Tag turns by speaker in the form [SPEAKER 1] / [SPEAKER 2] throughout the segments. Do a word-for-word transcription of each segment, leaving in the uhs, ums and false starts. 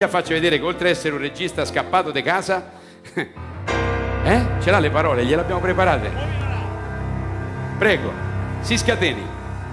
[SPEAKER 1] Faccio vedere che oltre ad essere un regista scappato di casa, eh? Ce l'ha le parole, gliele abbiamo preparate. Prego, si scateni.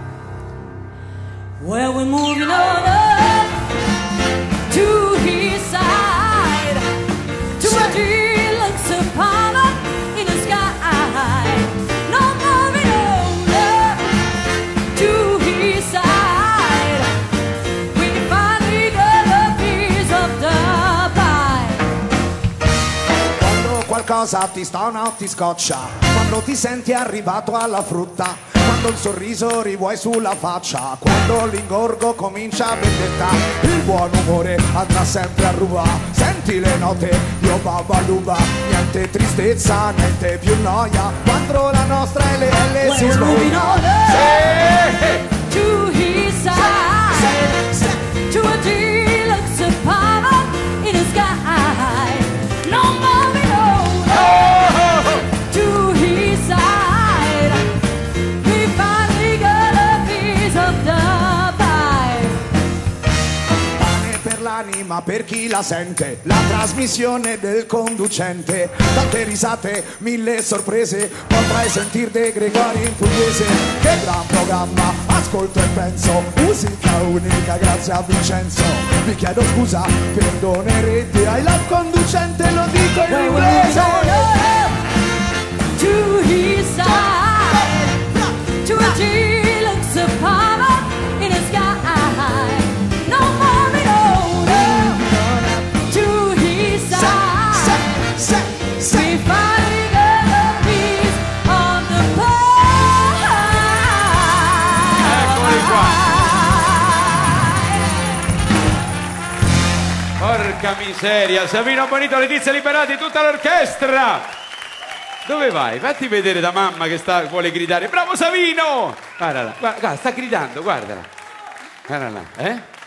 [SPEAKER 2] Well, we're moving on up to his side, to a deluxe apartment in the sky. No moving on up to his side. We finally got a piece of the pie.
[SPEAKER 3] Quando qualcosa ti stona o ti scoccia, quando ti senti arrivato alla frutta, quando il sorriso rivuoi sulla faccia, quando l'ingorgo comincia a vendetta, il buon umore andrà sempre a ruba. Senti le note di Obabaluba, niente tristezza, niente più noia, quando la nostra L L si sboglia.
[SPEAKER 2] To his side, to a deluxe apartment in the sky. No moving on to his side. We finally got a piece of the pie.
[SPEAKER 3] Pane per l'anima, per chi la sente, la trasmissione del conducente. Tante risate, mille sorprese, potrai sentir De Gregori in pugliese. Che gran programma, ascolto e penso, musica unica grazie a Vincenzo. Vi chiedo scusa, perdonerete, ai la conducente, lo dico in inglese.
[SPEAKER 2] To his side, to a deluxe apartment in the sky. No moving on to his side. We finally got a piece of the pie.
[SPEAKER 1] Eccoli qua. Porca miseria, Savino Bonito, Letizia Liberati, tutta l'orchestra. Dove vai? Fatti vedere da mamma che sta, vuole gridare. Bravo Savino! Guardala, guarda, guarda, sta gridando, guardala. Guardala, eh?